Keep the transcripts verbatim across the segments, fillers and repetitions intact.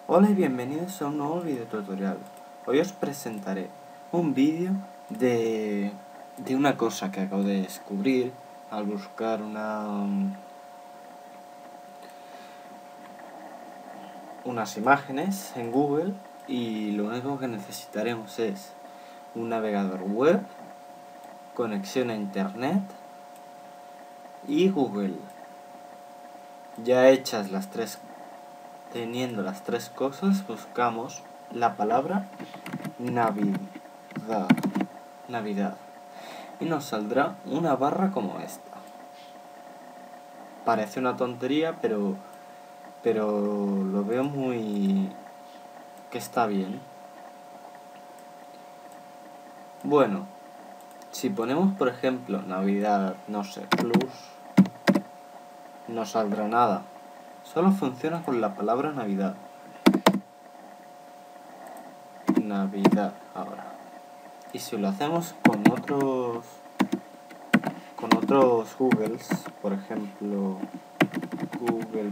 Hola y bienvenidos a un nuevo video tutorial. Hoy os presentaré un vídeo de, de una cosa que acabo de descubrir al buscar una, unas imágenes en Google, y lo único que necesitaremos es un navegador web, conexión a internet y Google. Ya hechas las tres Teniendo las tres cosas, buscamos la palabra Navidad, Navidad, y nos saldrá una barra como esta. Parece una tontería, pero, pero lo veo muy... que está bien. Bueno, si ponemos por ejemplo Navidad, no sé, plus, no saldrá nada. Solo funciona con la palabra Navidad. Navidad ahora. Y si lo hacemos con otros con otros Googles, por ejemplo Google.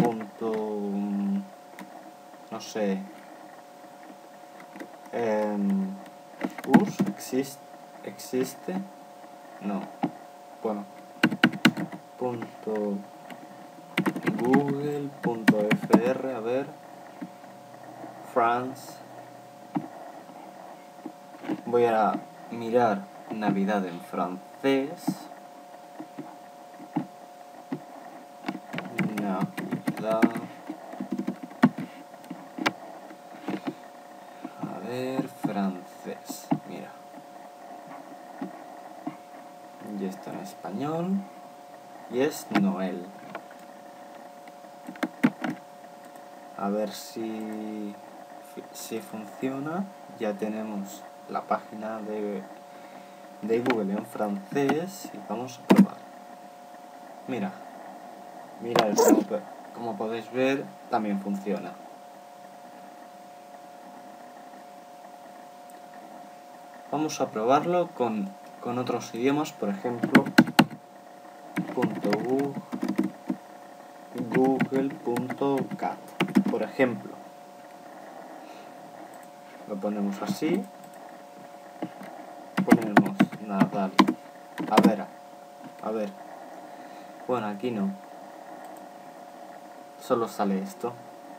no sé eh, us existe existe no bueno punto google punto fr, a ver, France. Voy a mirar Navidad en francés. Navidad. A ver, francés. Mira. Y está en español. Y es Noel. A ver si, si funciona. Ya tenemos la página de, de Google en francés. Y vamos a probar. Mira. Mira, como, como podéis ver, también funciona. Vamos a probarlo con, con otros idiomas, por ejemplo, google punto cat, por ejemplo. Lo ponemos así. Ponemos Nadal. A ver, a ver. Bueno, aquí no. Solo sale esto.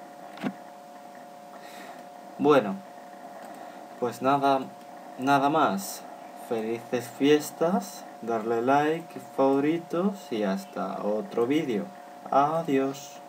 Bueno, pues nada, nada más. Felices fiestas, darle like, favoritos y hasta otro vídeo. Adiós.